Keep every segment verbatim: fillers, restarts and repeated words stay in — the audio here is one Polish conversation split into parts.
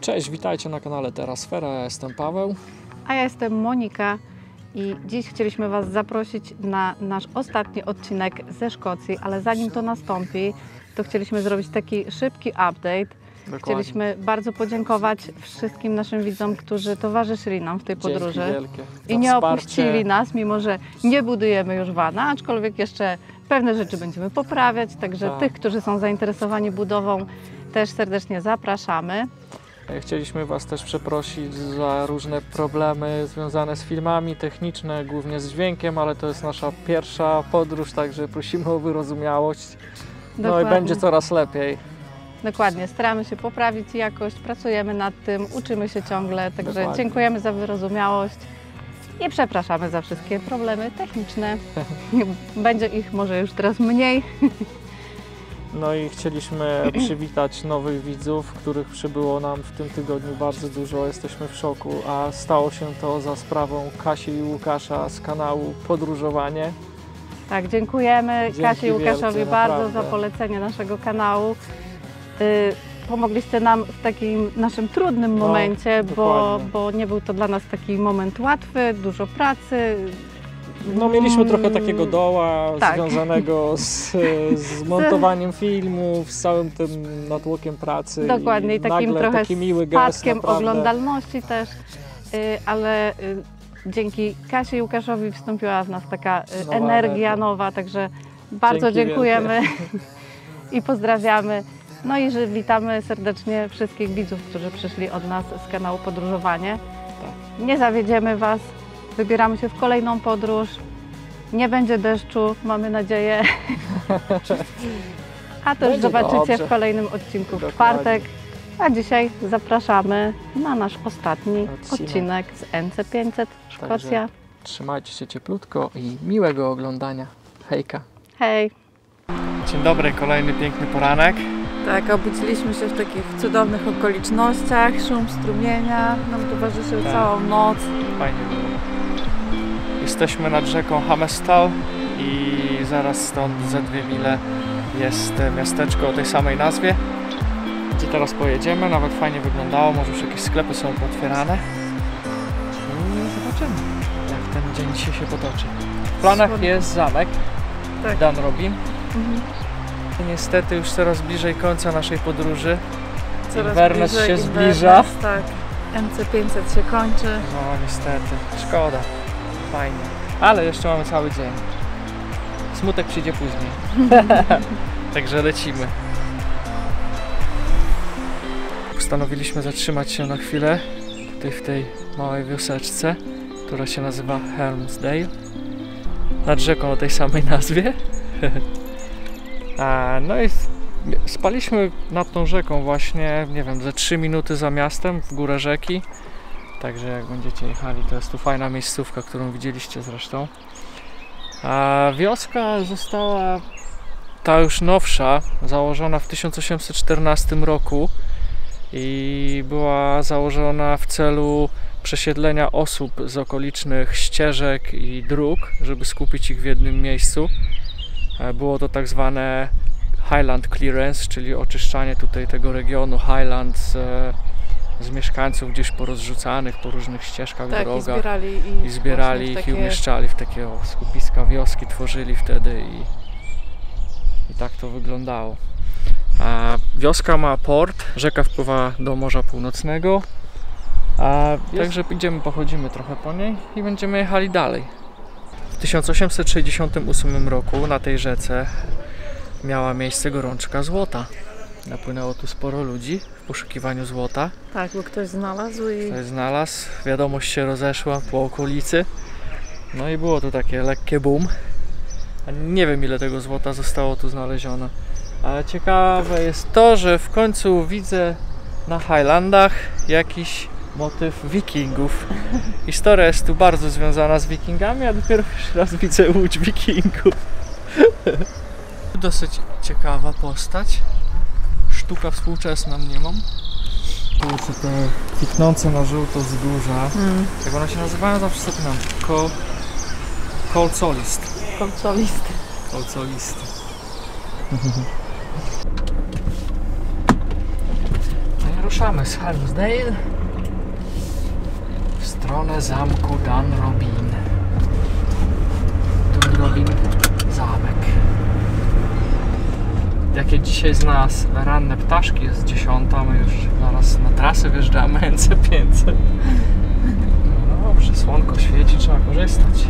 Cześć, witajcie na kanale Terrasfera, ja jestem Paweł. A ja jestem Monika i dziś chcieliśmy Was zaprosić na nasz ostatni odcinek ze Szkocji, ale zanim to nastąpi, to chcieliśmy zrobić taki szybki update. Dokładnie. Chcieliśmy bardzo podziękować wszystkim naszym widzom, którzy towarzyszyli nam w tej podróży. Dzięki wielkie i nie wsparcie. Opuścili nas, mimo że nie budujemy już vana, aczkolwiek jeszcze pewne rzeczy będziemy poprawiać, także tak. Tych, którzy są zainteresowani budową, też serdecznie zapraszamy. Chcieliśmy Was też przeprosić za różne problemy związane z filmami, techniczne, głównie z dźwiękiem, ale to jest nasza pierwsza podróż, także prosimy o wyrozumiałość. No Dokładnie. I będzie coraz lepiej. Dokładnie, staramy się poprawić jakość, pracujemy nad tym, uczymy się ciągle, także Dokładnie. Dziękujemy za wyrozumiałość i przepraszamy za wszystkie problemy techniczne. Będzie ich może już teraz mniej. No i chcieliśmy przywitać nowych widzów, których przybyło nam w tym tygodniu bardzo dużo. Jesteśmy w szoku, a stało się to za sprawą Kasi i Łukasza z kanału Podróżowanie. Tak, dziękujemy Dzięki Kasi i Łukaszowi wielce, bardzo naprawdę. za polecenie naszego kanału. Y Pomogliście nam w takim naszym trudnym no, momencie, bo, bo nie był to dla nas taki moment łatwy, dużo pracy. No mieliśmy trochę takiego doła tak. związanego z, z montowaniem filmów, z całym tym natłokiem pracy. Dokładnie, i takim trochę taki miły spadkiem gest, oglądalności też, ale dzięki Kasi i Łukaszowi wstąpiła w nas taka nowa energia energia. nowa, także bardzo Dzięki dziękujemy i pozdrawiamy. No i że witamy serdecznie wszystkich widzów, którzy przyszli od nas z kanału Podróżowanie. Tak. Nie zawiedziemy Was. Wybieramy się w kolejną podróż. Nie będzie deszczu, mamy nadzieję. A to już zobaczycie dobrze. w kolejnym odcinku w Dokładnie. czwartek. A dzisiaj zapraszamy na nasz ostatni odcinek, odcinek z N C pięćset Szkocja. Także trzymajcie się cieplutko i miłego oglądania. Hejka. Hej. Dzień dobry, kolejny piękny poranek. Tak, obudziliśmy się w takich cudownych okolicznościach. Szum strumienia nam towarzyszył tak. całą noc. Fajnie było. Jesteśmy nad rzeką Hamestal i zaraz stąd ze dwie mile jest miasteczko o tej samej nazwie, gdzie teraz pojedziemy. Nawet fajnie wyglądało, może już jakieś sklepy są otwierane. I zobaczymy, jak ten dzień dzisiaj się potoczy. W planach Słodko. jest zamek tak. Dunrobin. Mhm. Niestety już coraz bliżej końca naszej podróży. Coraz Inverness bliżej, się Inverness, zbliża. Tak. N C pięćset się kończy. No niestety, szkoda. Fajnie. Ale jeszcze mamy cały dzień. Smutek przyjdzie później. Także lecimy. Postanowiliśmy zatrzymać się na chwilę tutaj w tej małej wioseczce, która się nazywa Helmsdale. Nad rzeką o tej samej nazwie. A, no i spaliśmy nad tą rzeką właśnie, nie wiem, ze trzy minuty za miastem, w górę rzeki. Także jak będziecie jechali, to jest tu fajna miejscówka, którą widzieliście zresztą. A wioska została, ta już nowsza, założona w tysiąc osiemset czternastym roku i była założona w celu przesiedlenia osób z okolicznych ścieżek i dróg, żeby skupić ich w jednym miejscu. Było to tak zwane Highland Clearance, czyli oczyszczanie tutaj tego regionu Highland z, z mieszkańców gdzieś porozrzucanych po różnych ścieżkach, tak, drogach. I zbierali, i, i, zbierali ich takie... i umieszczali w takie o, skupiska, wioski tworzyli wtedy i, i tak to wyglądało. A wioska ma port, rzeka wpływa do Morza Północnego, a także idziemy, pochodzimy trochę po niej i będziemy jechali dalej. W tysiąc osiemset sześćdziesiątym ósmym roku na tej rzece miała miejsce gorączka złota. Napłynęło tu sporo ludzi w poszukiwaniu złota. Tak, bo ktoś znalazł i... Ktoś znalazł, wiadomość się rozeszła po okolicy. No i było to takie lekkie boom. Nie wiem, ile tego złota zostało tu znalezione. Ale ciekawe jest to, że w końcu widzę na Highlandach jakiś motyw wikingów. Historia jest tu bardzo związana z wikingami, a dopiero pierwszy raz widzę łódź wikingów. Dosyć ciekawa postać. Sztuka współczesna mniemam. Kurczę, te kwitnące na żółto wzgórza. Mm. Jak one się nazywają? Zawsze zapinam. Ko... Kolcolist. Kolcolist. Kolcolist. Ruszamy z Helmsdale w stronę zamku Dunrobin. Dunrobin zamek. Jakie dzisiaj z nas ranne ptaszki, jest dziesiąta, my już zaraz na trasę wjeżdżamy N C pięćset. No dobrze, słonko świeci, trzeba korzystać.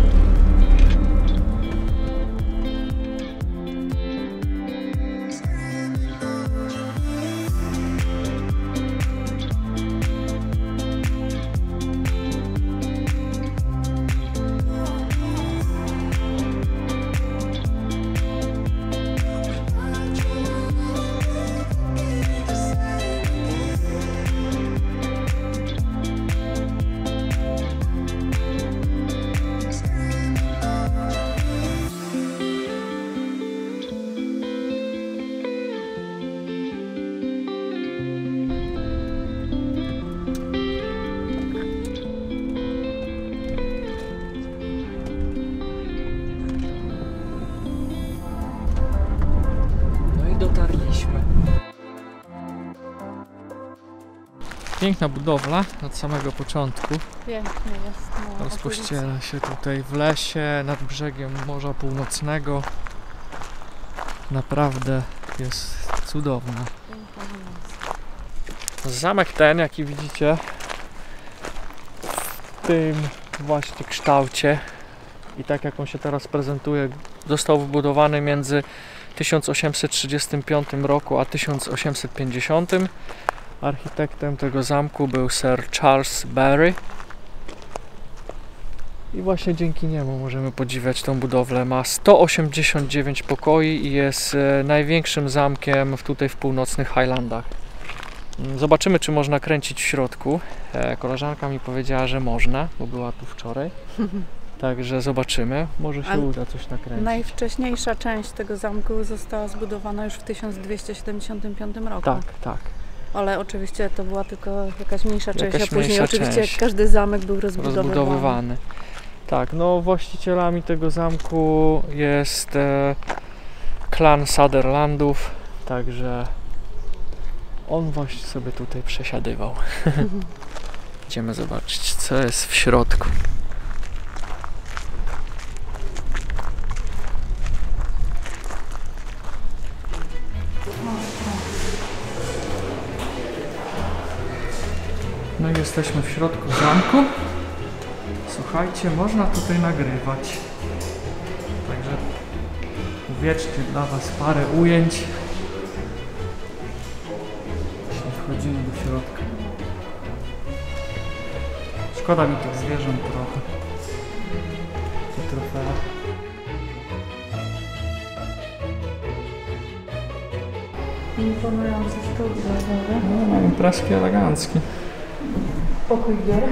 Dotarliśmy. Piękna budowla od samego początku. Pięknie jest. No, rozpościera się tutaj w lesie nad brzegiem Morza Północnego. Naprawdę jest cudowna. Zamek ten, jaki widzicie, w tym właśnie kształcie i tak jak on się teraz prezentuje, został wybudowany między tysiąc osiemset trzydziestym piątym roku a tysiąc osiemset pięćdziesiątym. Architektem tego zamku był Sir Charles Barry i właśnie dzięki niemu możemy podziwiać tą budowlę. Ma sto osiemdziesiąt dziewięć pokoi i jest największym zamkiem tutaj w północnych Highlandach. Zobaczymy, czy można kręcić w środku. Koleżanka mi powiedziała, że można, bo była tu wczoraj. Także zobaczymy, może się Ale uda coś nakręcić. Najwcześniejsza część tego zamku została zbudowana już w tysiąc dwieście siedemdziesiątym piątym roku. Tak, tak. Ale oczywiście to była tylko jakaś mniejsza część, Jakaś a później mniejsza oczywiście część. każdy zamek był rozbudowywany. rozbudowywany. Tak, no właścicielami tego zamku jest e, klan Sutherlandów, także on właśnie sobie tutaj przesiadywał. Idziemy zobaczyć, co jest w środku. No i jesteśmy w środku zamku. Słuchajcie, można tutaj nagrywać. Także uwiecznię dla Was parę ujęć. Jeśli wchodzimy do środka. Szkoda mi tych zwierząt trochę. Te trofea. Imponujący stół zawodowy. No, no imprezki eleganckie. Pokój gier.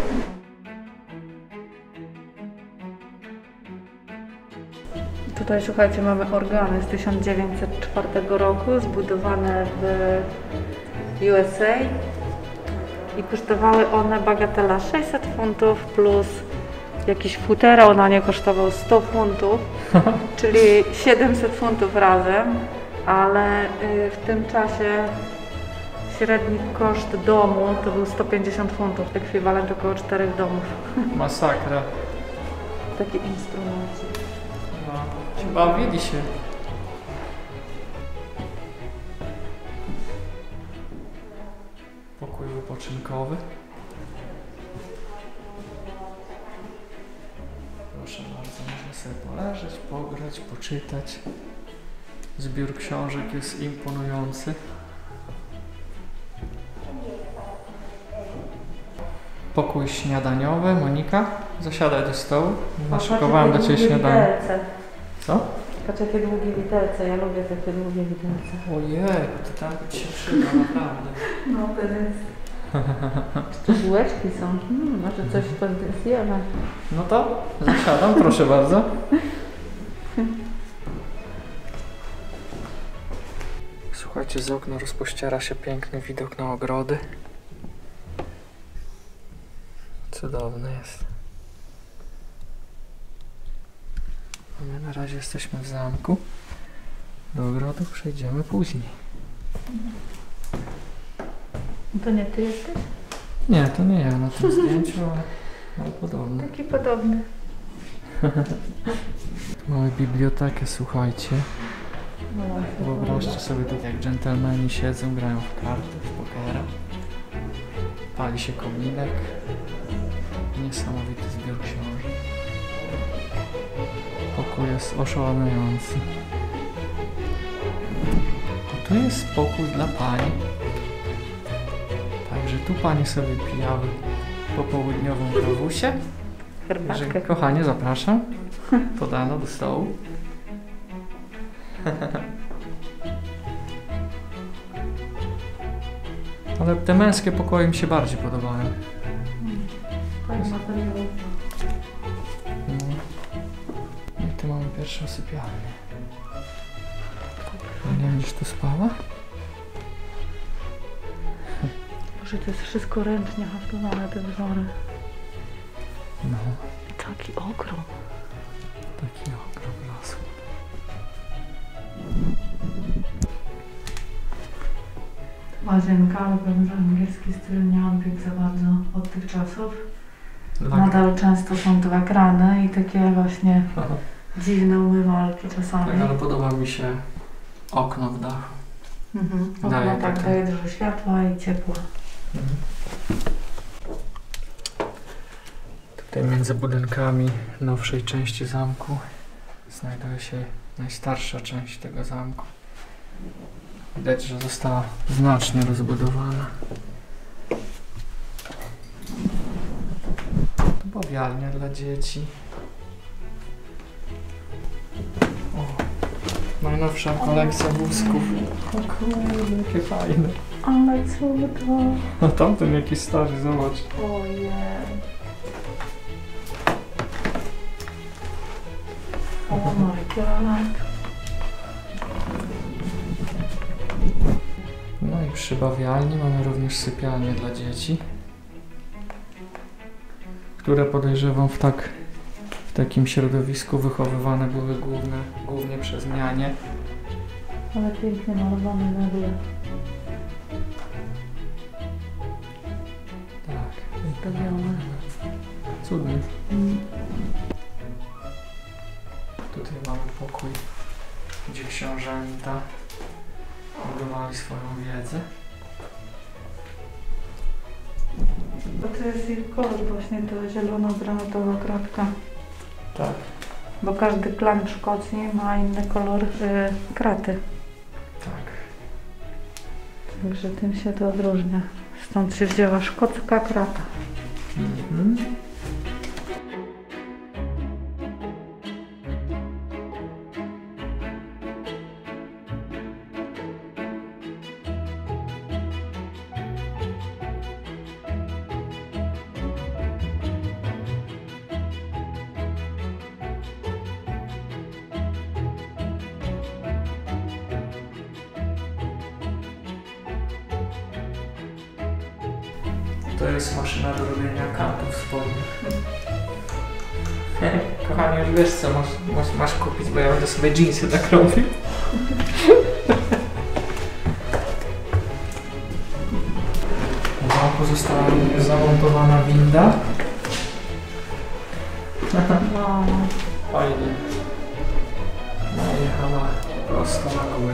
Tutaj słuchajcie, mamy organy z tysiąc dziewięćset czwartego roku, zbudowane w U S A i kosztowały one bagatela sześćset funtów plus jakiś futerał na nie kosztował sto funtów, czyli siedemset funtów razem, ale w tym czasie średni koszt domu to był sto pięćdziesiąt funtów, ekwiwalent około czterech domów. Masakra. Taki instrument. No, bawili się. Pokój wypoczynkowy. Proszę bardzo, można sobie poleżeć, pograć, poczytać. Zbiór książek jest imponujący. Pokój śniadaniowy. Monika, zasiadaj do stołu. Naszykowałem dla Ciebie śniadanie. Co? Patrz jakie długie widelce, ja lubię takie długie widelce. Ojej, to tam Ci się przyda, naprawdę. No to jest. Czy to bułeczki są? Hmm, może coś zjemy. No to zasiadam, proszę bardzo. Słuchajcie, z okna rozpościera się piękny widok na ogrody. Cudowny jest. A my na razie jesteśmy w zamku. Do ogrodów przejdziemy później. To nie ty jesteś? Nie, to nie ja na tym zdjęciu, ale, ale podobny. Taki podobny. Mamy bibliotekę, słuchajcie. Wyobraźcie sobie tu, jak dżentelmeni siedzą, grają w karty, w pokera. Pali się kominek. Niesamowity zbiór książek. Pokój jest oszałamiający. A tu jest spokój dla pań. Także tu panie sobie pijały popołudniową kawusię. Herbatkę. Kochanie, zapraszam. Podano do stołu. Ale te męskie pokoje mi się bardziej podobają. Fajny materiał. No. I tu mamy pierwszą sypialnię. Nie będziesz tu spała? Może to jest wszystko ręcznie haftowane, te wzory. No, Taki ogrom. taki ogrom lasu. Łazienka, ale wiem, że angielski styl nie odbiegł za bardzo od tych czasów. Dla... Nadal często są dwa krany i takie właśnie Aha. dziwne umywalki czasami. Tak, ale podoba mi się okno w dachu. Mhm. Daje Okno tak takie- daje dużo światła i ciepła. Mhm. Tutaj między budynkami nowszej części zamku znajduje się najstarsza część tego zamku. Widać, że została znacznie rozbudowana. Tu bawialnia dla dzieci. O, najnowsza kolekcja wózków. O kurde, jakie fajne. Ale cudo. A tamten jakiś stary, zobacz. Ojej. O my god. No i przy bawialni mamy również sypialnię dla dzieci, które podejrzewam w tak w takim środowisku wychowywane były główne, głównie przez nianie. Ale pięknie malowane meble. Tak. Zdobione. Cudny. Mm. Tutaj mamy pokój, gdzie książęta budowali swoją wiedzę. Bo to jest ich kolor właśnie, to zielono-granatowa kratka. Tak. Bo każdy klan Szkocji ma inny kolor y, kraty. Tak. Także tym się to odróżnia. Stąd się wzięła szkocka krata. Mhm. To jest maszyna do robienia kantów spodnych. Kochanie, już wiesz co masz, masz, masz kupić, bo ja będę sobie dżinsy tak robił. W zamku została również zamontowana winda. Wow. Fajnie. No jechała prosto na górę.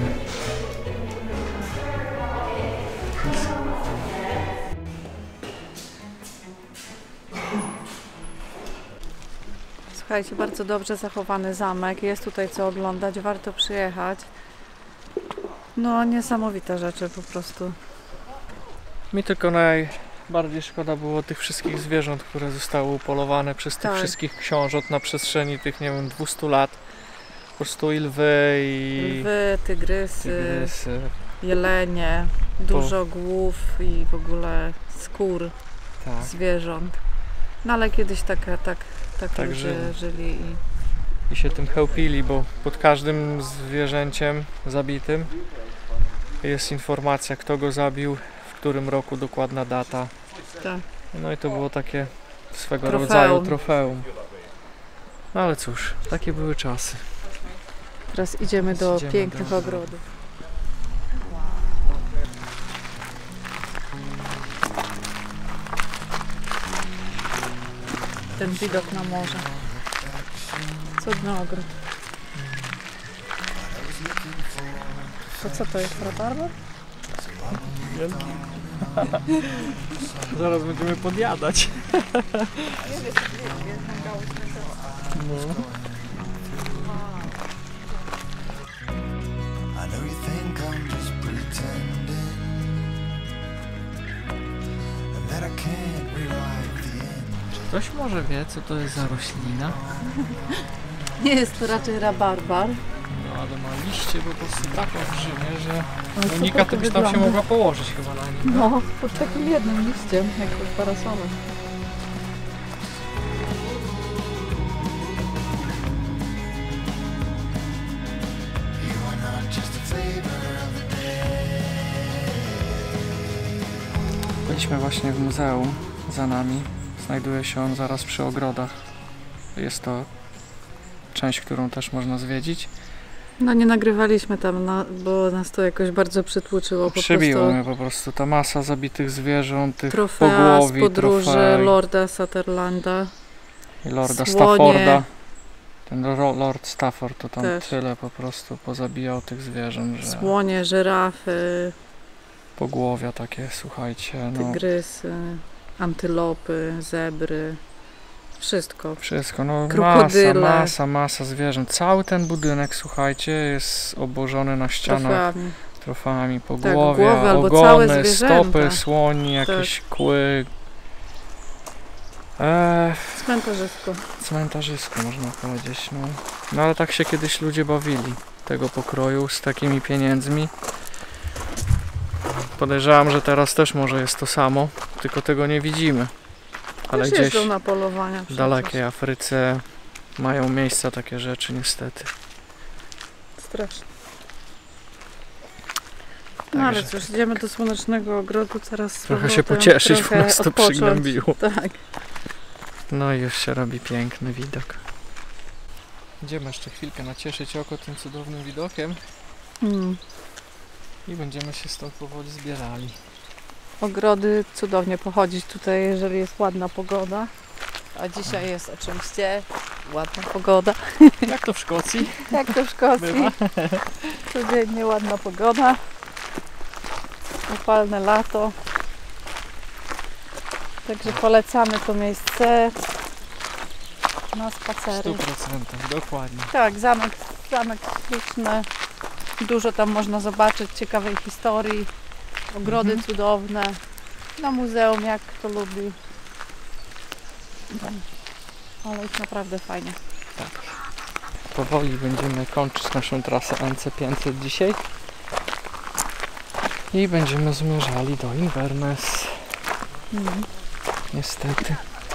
Słuchajcie, bardzo dobrze zachowany zamek. Jest tutaj co oglądać, warto przyjechać. No, niesamowite rzeczy po prostu. Mi tylko najbardziej szkoda było tych wszystkich zwierząt, które zostały upolowane przez tych Tak. wszystkich książąt na przestrzeni tych, nie wiem, dwustu lat. Po prostu i lwy, i Lwy, tygrysy, tygrysy. jelenie, dużo głów i w ogóle skór Tak. zwierząt. No ale kiedyś tak, tak, tak, Tak ludzie żyli. żyli i I się tym chełpili, bo pod każdym zwierzęciem zabitym jest informacja, kto go zabił, w którym roku, dokładna data. tak. No i to było takie swego Trofeum. rodzaju trofeum. No ale cóż, takie były czasy. Teraz idziemy do Idziemy pięknych do- ogrodów. ten widok na morze. Cudny ogród. To co to jest, rabarbar? Wielki. Zaraz będziemy podjadać. No. Czy ktoś może wie, co to jest za roślina? Nie jest to raczej rabarbar. No ale ma liście po prostu tak olbrzymie, że Ale Monika, ty byś tam się mogła położyć chyba na nim. No, pod takim jednym liściem, jak pod parasolem. Byliśmy właśnie w muzeum za nami. Znajduje się on zaraz przy ogrodach. Jest to część, którą też można zwiedzić. No nie nagrywaliśmy tam, no, bo nas to jakoś bardzo przytłoczyło. Po Przybiło prostu mnie po prostu ta masa zabitych zwierząt, tych trofea pogłowi, z podróży trofei Lorda Sutherlanda. i Lorda słonie. Stafforda. Ten ro- Lord Stafford to tam Też. tyle po prostu pozabijał tych zwierząt, że Słonie, żyrafy, pogłowia takie, słuchajcie, no tygrysy, antylopy, zebry. Wszystko. wszystko, no masa, Krokodyle. masa, masa zwierząt. Cały ten budynek, słuchajcie, jest obłożony na ścianach Trofeami. trofami, Tak, pogłowia, głowy albo całe ogony, zwierzęta. stopy, słoni, jakieś kły. Eee, Cmentarzysko. cmentarzysko można powiedzieć, no. No ale tak się kiedyś ludzie bawili tego pokroju z takimi pieniędzmi. Podejrzewam, że teraz też może jest to samo, tylko tego nie widzimy. Ale Też gdzieś jeżdżą na polowania w przecież. dalekiej Afryce mają miejsca takie rzeczy niestety. Strasznie. No ale Także cóż, idziemy do Słonecznego Ogrodu, teraz z trochę się powrotem, pocieszyć, bo trochę nas to odpocząć. przygnębiło. Tak. No i już się robi piękny widok. Idziemy jeszcze chwilkę nacieszyć oko tym cudownym widokiem Mm. i będziemy się stąd powoli zbierali. Ogrody cudownie pochodzić tutaj, jeżeli jest ładna pogoda. A dzisiaj jest oczywiście ładna pogoda. Jak to w Szkocji? Jak to w Szkocji. Bywa. Codziennie ładna pogoda. Upalne lato. Także polecamy to miejsce na W spacery. stu procentach, dokładnie. Tak, zamek, zamek śliczny. Dużo tam można zobaczyć ciekawej historii. Ogrody Mhm. cudowne. Na muzeum, jak kto lubi. Ale jest naprawdę fajnie. Tak. Powoli będziemy kończyć naszą trasę N C pięćset dzisiaj. I będziemy zmierzali do Inverness. Mhm. Niestety.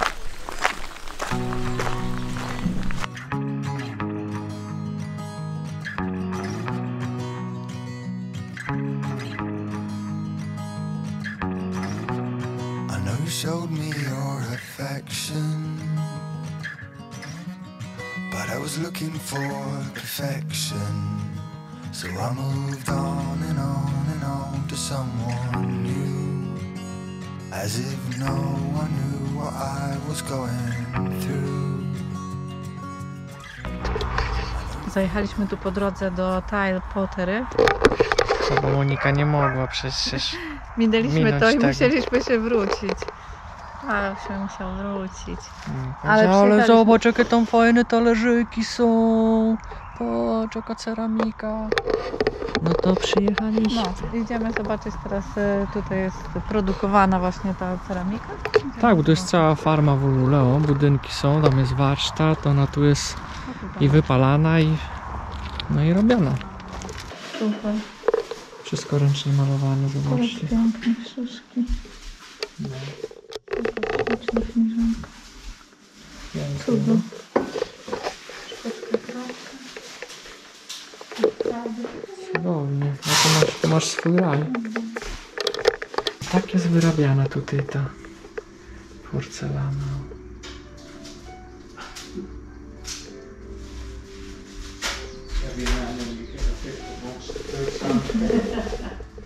I know you showed me your affection, but I was looking for perfection. So I moved on and on and on to someone new, as if no one knew what I was going through. Zajechaliśmy tu po drodze do Tile Pottery. No bo Monika nie mogła przecież. Minęliśmy Minąć to i tego. musieliśmy się wrócić. Ale się musiał wrócić. Ale, Ale ale przyjechaliśmy- zobacz, jakie tam fajne talerzyki są. Patrz, jaka ceramika. No to przyjechaliśmy. No, idziemy zobaczyć teraz, e, tutaj jest produkowana właśnie ta ceramika. Tak, bo to jest cała farma w ogóle. O, budynki są, tam jest warsztat, ona tu jest i wypalana i no i robiona. Super. Wszystko ręcznie malowane, zobaczcie. Piękne szyszki. Śliczna śnieżanka. Cudo. Cudownie. No to masz, to masz swój raj. Tak jest wyrabiana tutaj ta porcelana.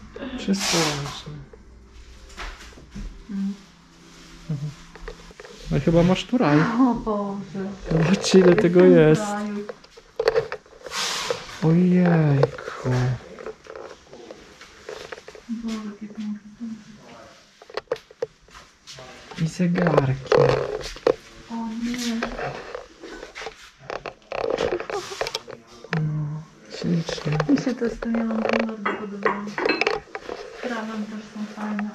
Wszystko łącznie. Mhm. No chyba masz tu raj. O Boże. Zobaczcie ile tego jest. Ojejku. I zegarki. O nie. No, ślicznie. Mi się to z tym jelonkami bardzo podobało. Trawem też są fajne.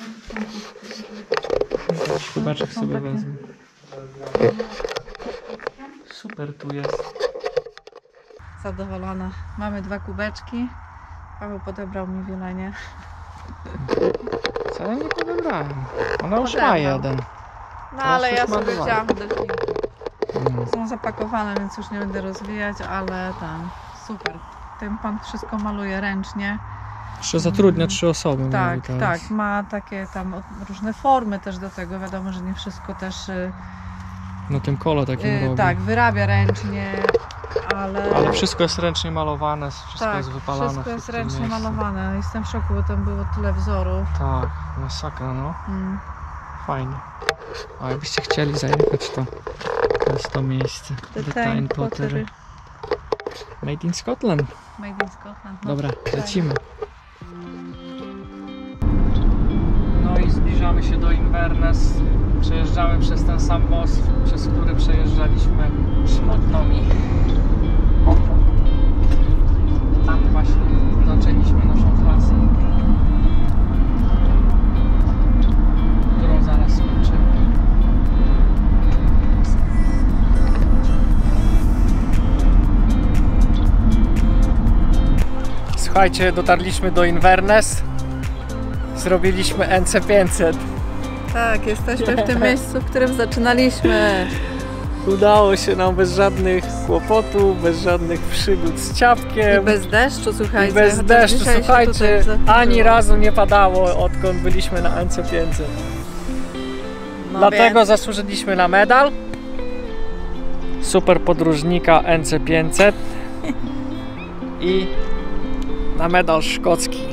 Jakiś kubeczek sobie wezmę. Super tu jest. Zadowolona. Mamy dwa kubeczki. Paweł podebrał mi wielenie. Wcale nie podebrałem. Ona już Podebrał. ma jeden. No ale coś ja ma sobie dwa. wzięłam delfinki. Mm. Są zapakowane, więc już nie będę rozwijać, ale tam super. Ten pan wszystko maluje ręcznie. Jeszcze zatrudnia trzy osoby. Tak, mówi teraz. tak. Ma takie tam od- różne formy też do tego. Wiadomo, że nie wszystko też y, Na tym kole takim y, robi. tak, wyrabia ręcznie, ale, Ale wszystko jest ręcznie malowane, wszystko tak, jest wypalane. wszystko w jest tym ręcznie miejscu. malowane. Jestem w szoku, bo tam było tyle wzorów. Tak, masakra, no. Mm. Fajnie. A jakbyście chcieli zajechać, to to jest to miejsce. The The Tyne Tyne Pottery. Pottery. Made in Scotland. Made in Scotland. No, Dobra, fajnie. lecimy. No i zbliżamy się do Inverness. Przejeżdżamy przez ten sam most, przez który przejeżdżaliśmy Szmotnomi. Tam właśnie zaczęliśmy naszą trasę, którą zaraz skończymy. Słuchajcie, dotarliśmy do Inverness. Zrobiliśmy N C pięćset. Tak, jesteśmy w tym miejscu, w którym zaczynaliśmy. Udało się nam bez żadnych kłopotów, bez żadnych przygód z I ciapkiem. bez deszczu, słuchajcie. I bez chociaż deszczu, dzisiaj się słuchajcie, tutaj zachmurzyło. ani razu nie padało, odkąd byliśmy na N C pięćset. No Dlatego więc zasłużyliśmy na medal super podróżnika N C pięćset i na medal szkocki.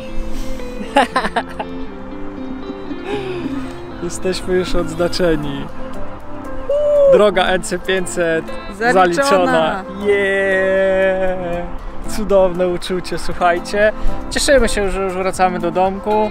Jesteśmy już odznaczeni. Droga N C pięćset Zaliczona. zaliczona. Yeah! Cudowne uczucie, słuchajcie. Cieszymy się, że już wracamy do domku.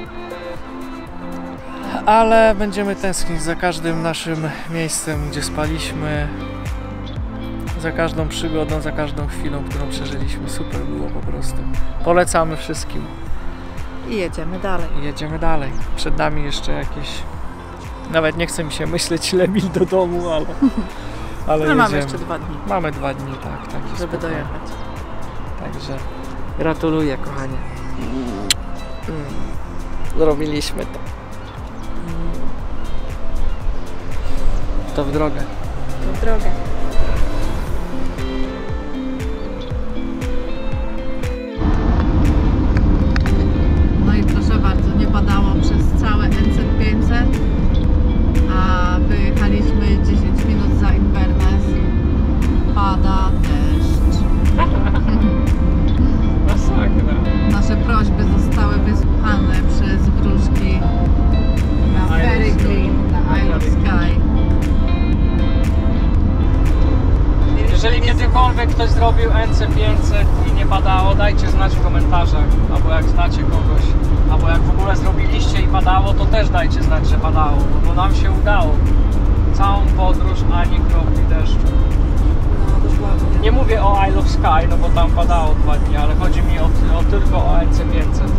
Ale będziemy tęsknić za każdym naszym miejscem, gdzie spaliśmy. Za każdą przygodą, za każdą chwilą, którą przeżyliśmy. Super było po prostu. Polecamy wszystkim. I jedziemy dalej. I jedziemy dalej. Przed nami jeszcze jakieś... Nawet nie chce mi się myśleć ile mil do domu, ale... Ale No, mamy jedziemy. jeszcze dwa dni, Mamy dwa dni, tak. tak żeby spokojnie. dojechać. Także gratuluję, kochanie. Mm. Zrobiliśmy to. Mm. To w drogę. To w drogę. No i proszę bardzo, nie padało przez całe N C pięćset, a wyjechaliśmy dziesięć minut za Inverness. Pada deszcz. Masakra. Nasze prośby zostały wysłuchane przez wróżki na Fairy Clean, na Isle of Skye. Jeżeli kiedykolwiek ktoś zrobił N C pięćset i nie padało, dajcie znać w komentarzach. Albo jak znacie kogoś, albo jak w ogóle zrobiliście i padało, to też dajcie znać, że padało, bo nam się udało. Całą podróż ani kropli deszczu. No dokładnie. Nie mówię o Isle of Skye, no bo tam padało dwa dni, ale chodzi mi o, o tylko o N C pięćset.